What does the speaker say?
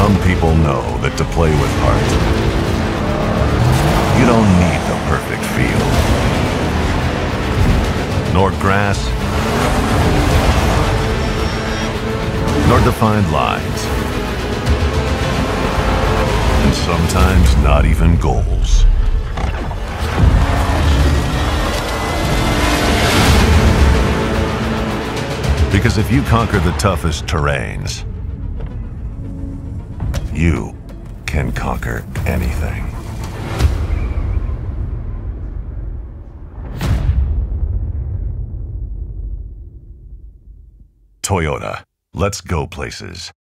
Some people know that to play with heart, you don't need the perfect field, nor grass, nor defined lines, and sometimes not even goals. Because if you conquer the toughest terrains, you can conquer anything. Toyota, let's go places.